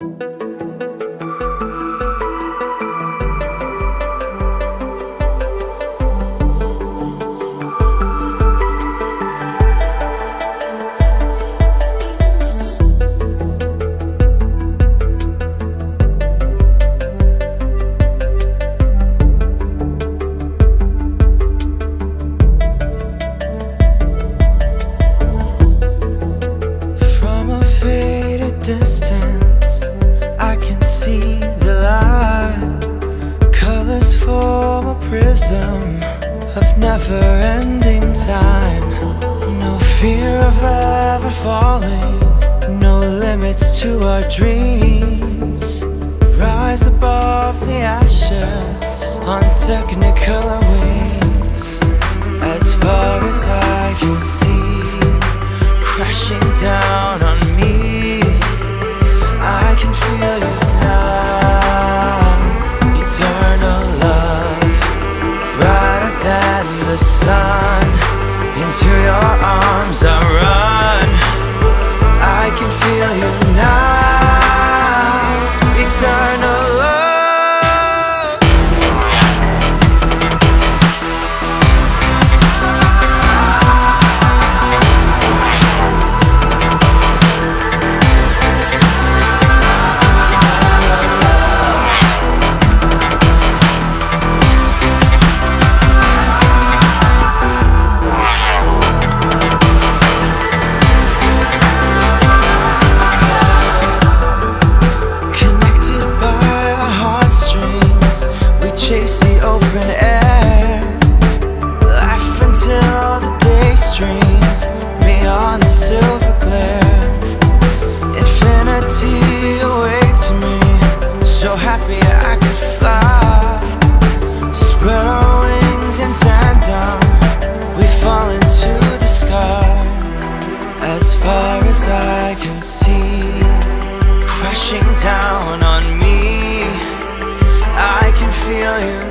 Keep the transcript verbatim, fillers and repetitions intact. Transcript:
Distance, I can see the light. Colors form a prism of never-ending time. No fear of ever falling, no limits to our dreams. Rise above the ashes on technicolor wings. As far as I can see, crashing down on me, I can feel you now. Eternal love, brighter than the sun. Into your arms I run. I can feel you now. Eternal love. Chase the open air, laugh until the day streams beyond the silver glare. Infinity awaits me, so happy I could fly. Spread our wings in tandem, we fall into the sky. As far as I can see, crashing down on me, I can feel you